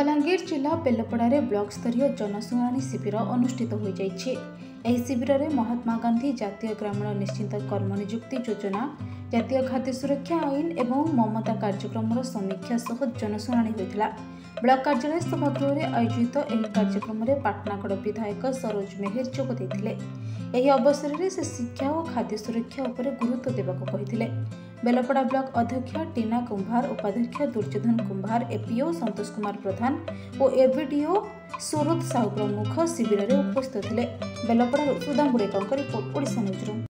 बलांगीर जिला बेलपड़ारे ब्लॉक स्तरीय जनशुणाणी शिविर अनुष्ठित हो जाइए। शिविर में महात्मा गांधी जातीय ग्रामीण निश्चित कर्म निजुक्ति योजना, जातीय खाद्य सुरक्षा आईन एवं ममता कार्यक्रम समीक्षा सह जनशुणाणी होता। ब्लॉक कार्यालय सभागृह में आयोजित यह कार्यक्रम में पाटनागढ़ विधायक सरोज मेहर जोग देते। यह अवसर में से शिक्षा और खाद्य सुरक्षा उपर गुरुत्व देवाक कहिथिले। बेलपड़ा ब्लॉक अध्यक्ष टीना कुंभार, उपाध्यक्ष दुर्योधन कुंभार, एपीओ संतोष कुमार प्रधान और एवीडीओ सुरत साहू प्रमुख शिविर में उपस्थित थे। Belpada Sudam Gudekar report, Odisha news room.